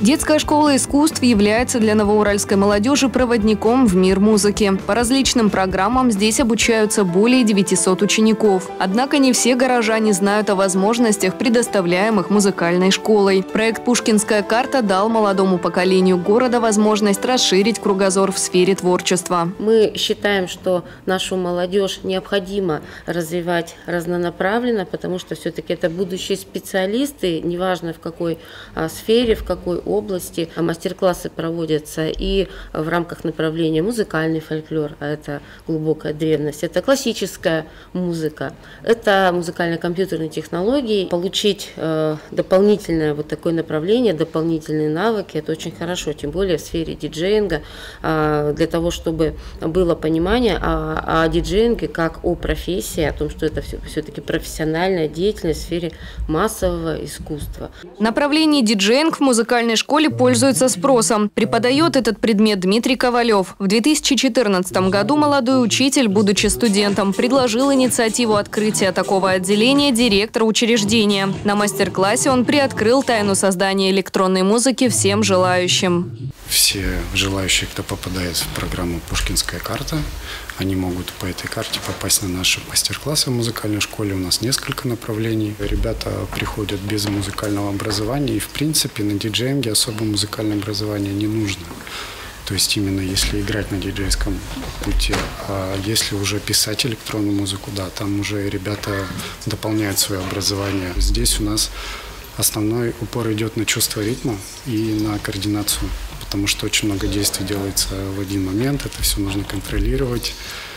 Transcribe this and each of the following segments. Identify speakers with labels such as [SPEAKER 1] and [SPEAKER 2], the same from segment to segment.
[SPEAKER 1] Детская школа искусств является для новоуральской молодежи проводником в мир музыки. По различным программам здесь обучаются более 900 учеников. Однако не все горожане знают о возможностях, предоставляемых музыкальной школой. Проект «Пушкинская карта» дал молодому поколению города возможность расширить кругозор в сфере творчества.
[SPEAKER 2] Мы считаем, что нашу молодежь необходимо развивать разнонаправленно, потому что все-таки это будущие специалисты, неважно в какой сфере, в какой области. Мастер-классы проводятся и в рамках направления музыкальный фольклор, а это глубокая древность, это классическая музыка, это музыкально-компьютерные технологии. Получить дополнительное вот такое направление, дополнительные навыки, это очень хорошо, тем более в сфере диджеинга, для того, чтобы было понимание о диджеинге как о профессии, о том, что это все-таки профессиональная деятельность в сфере массового искусства.
[SPEAKER 1] Направление диджеинг в музыкальной школе пользуется спросом. Преподает этот предмет Дмитрий Ковалев. В 2014 году молодой учитель, будучи студентом, предложил инициативу открытия такого отделения директору учреждения. На мастер-классе он приоткрыл тайну создания электронной музыки всем желающим.
[SPEAKER 3] Все желающие, кто попадает в программу «Пушкинская карта», они могут по этой карте попасть на наши мастер-классы в музыкальной школе. У нас несколько направлений. Ребята приходят без музыкального образования, и в принципе на диджеинге особо музыкальное образование не нужно. То есть именно если играть на диджейском пути, а если уже писать электронную музыку, да, там уже ребята дополняют свое образование. Здесь у нас основной упор идет на чувство ритма и на координацию, потому что очень много действий делается в один момент, это все нужно контролировать.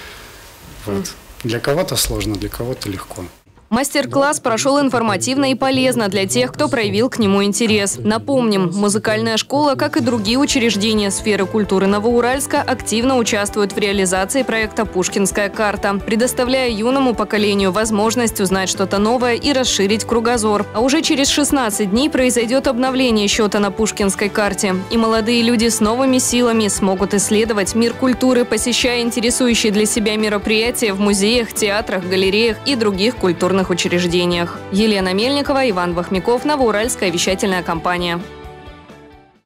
[SPEAKER 3] Вот. Для кого-то сложно, для кого-то легко.
[SPEAKER 1] Мастер-класс прошел информативно и полезно для тех, кто проявил к нему интерес. Напомним, музыкальная школа, как и другие учреждения сферы культуры Новоуральска, активно участвует в реализации проекта «Пушкинская карта», предоставляя юному поколению возможность узнать что-то новое и расширить кругозор. А уже через 16 дней произойдет обновление счета на Пушкинской карте. И молодые люди с новыми силами смогут исследовать мир культуры, посещая интересующие для себя мероприятия в музеях, театрах, галереях и других культурных учреждениях. Елена Мельникова, Иван Вахмяков, Новоуральская вещательная компания.